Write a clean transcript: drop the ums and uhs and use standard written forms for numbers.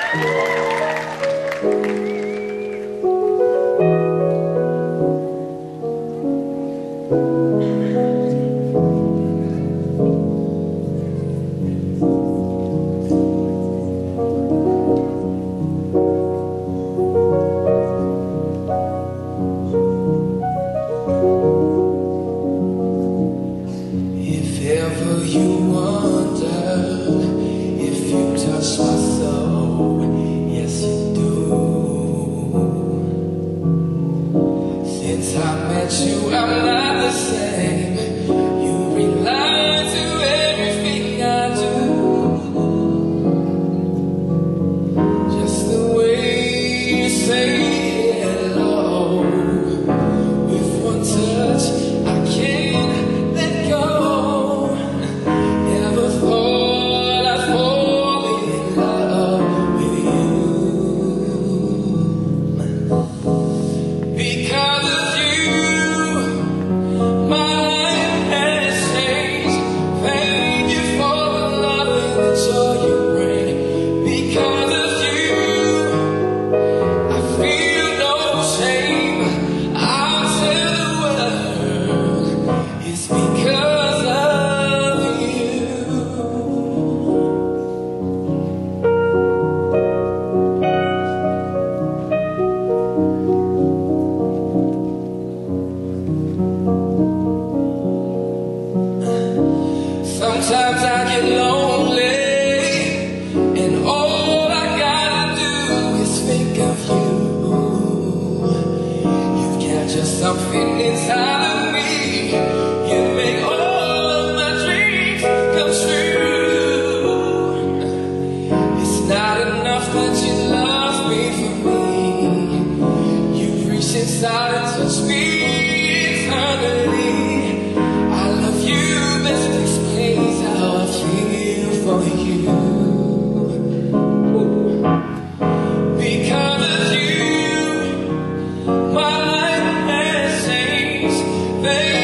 Sometimes I get lonely, and all I gotta do is think of you. You've captured something inside of me. You make all of my dreams come true. It's not enough that you love me for me. You've reached inside and touched me eternally. I love you, best explains how I feel for you. Because of you, my life has changed, baby.